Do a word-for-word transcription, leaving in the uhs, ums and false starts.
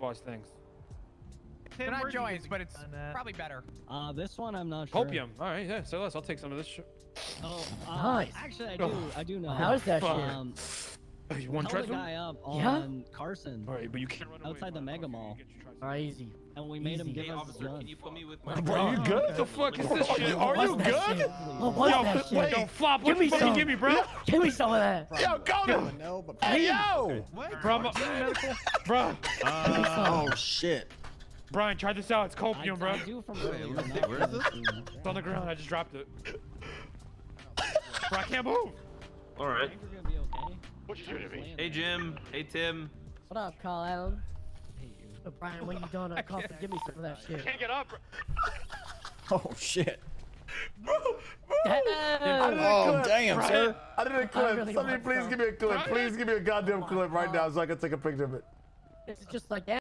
blaustoise things? They're not joints, but it's probably better. Uh, this one I'm not sure. Opium. All right, yeah. So let's. I'll take some of this shit. Oh, uh, Nice. Actually, I do. I do know. How is that shit? Um, Oh, you want to held try a some? guy up Yeah? on Carson All right, but you can't run away. outside the from Mega it. Mall, Crazy. and we made him Easy. give Hey, us officer, gun. can you put me with my... Bro, you good? What the fuck is this shit? Are you What's that good? shit? What was Yo, that wait, shit? yo, Flop, Give what me the fuck you some. give me, bro? Give me some of that. Yo, Conan! No, but Hey, yo! Bro, I'm a- bro, Oh, shit. Brian, try this out. It's I, copium, bro. I do from earlier. let me see, not where is from this? this. It's on the ground. I just dropped it. Bro, I can't move. All I right. think we're gonna be okay. What you doing to me? Hey, Jim. Hey, Tim. What up, Carl Allen? Oh, Brian, when you done at coffee, give me some of that shit. Can't get up. Bro. Oh, shit. Damn. Oh, damn, Brian. sir. I did a I clip. really Somebody want please some. give me a clip. Please give me a goddamn clip right now so I can take a picture of it. It's just like